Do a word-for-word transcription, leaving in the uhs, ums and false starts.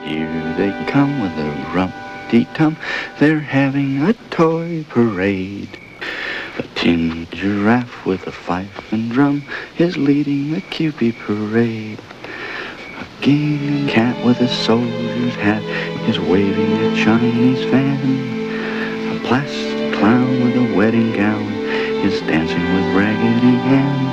Here they come with a rump-dee-tum. They're having a toy parade. A tin giraffe with a fife and drum is leading the Cupid parade. A gingham cat with a soldier's hat is waving a Chinese fan. A plastic clown with a wedding gown is dancing with Raggedy Ann.